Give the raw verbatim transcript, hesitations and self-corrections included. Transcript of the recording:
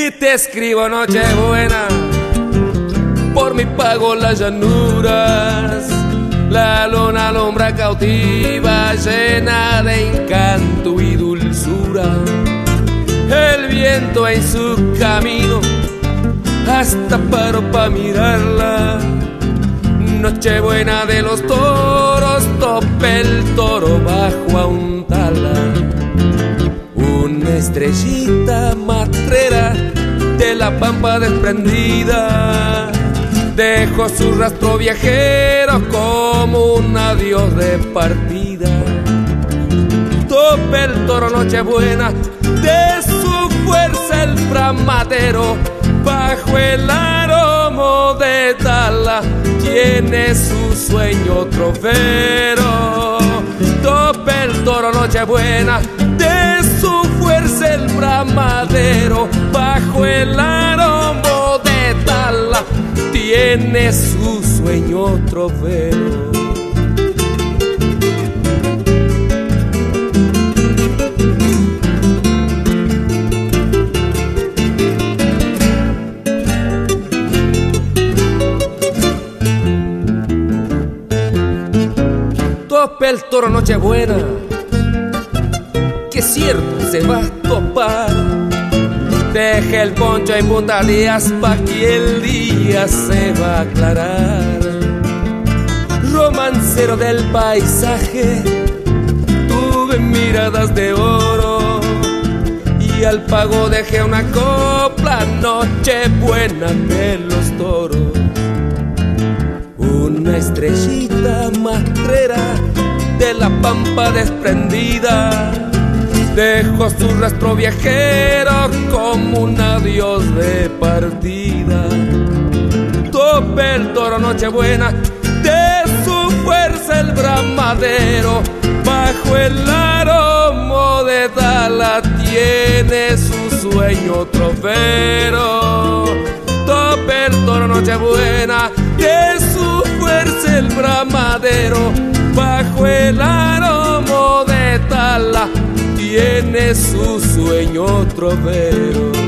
Y te escribo Nochebuena, por mi pago las llanuras, la luna alumbra cautiva, llena de encanto y dulzura. El viento en su camino hasta paro pa' mirarla. Nochebuena de los toros, tope el toro bajo a un talar. Una estrellita matrera de la pampa desprendida dejó su rastro viajero como un adiós de partida. Tope el toro Nochebuena, de su fuerza el bramadero, bajo el aromo de Tala tiene su sueño trofero. Tope el toro Nochebuena, de su fuerza el bramadero, bajo el aromo de Tala tiene su sueño trofeo. Tope el toro Nochebuena, que cierto se va a topar. Deje el poncho en Punta Díaz pa' que el día se va a aclarar. Romancero del paisaje, tuve miradas de oro y al pago dejé una copla, Nochebuena de los toros. Una estrellita matrera de la pampa desprendida dejó su rastro viajero como un adiós de partida. Tope el toro Nochebuena, de su fuerza el bramadero, bajo el aromo de Tala tiene su sueño trofero. Tope el toro Nochebuena, de su fuerza el bramadero, bajo el aromo de Tala tiene su sueño trofeo.